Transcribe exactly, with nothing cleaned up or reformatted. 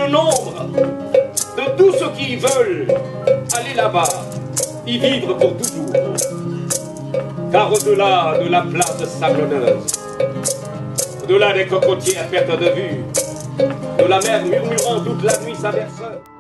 nombre de tous ceux qui veulent aller là-bas, y vivre pour toujours. Car au-delà de la place sablonneuse, au-delà des cocotiers à perte de vue, de la mer murmurant toute la nuit sa berceuse,